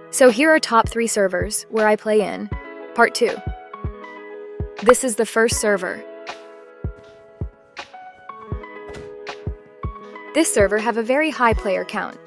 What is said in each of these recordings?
So here are top 3 servers where I play in. Part 2. This is the first server. This server have a very high player count.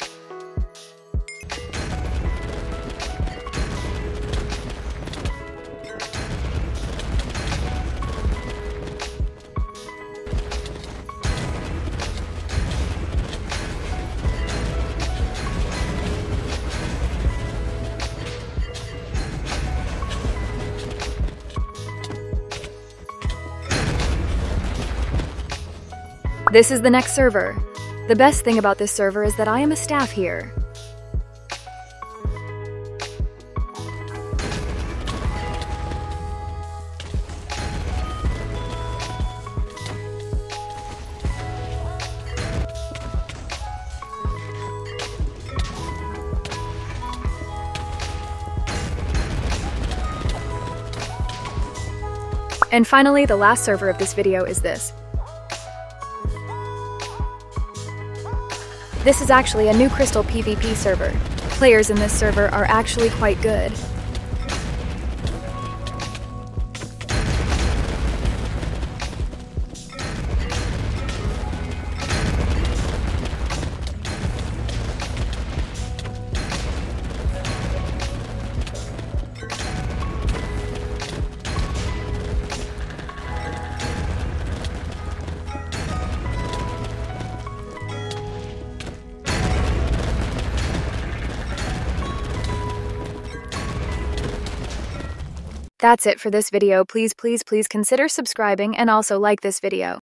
This is the next server. The best thing about this server is that I am a staff here. And finally, the last server of this video is this. This is actually a new crystal PvP server. Players in this server are actually quite good. That's it for this video. Please consider subscribing and also like this video.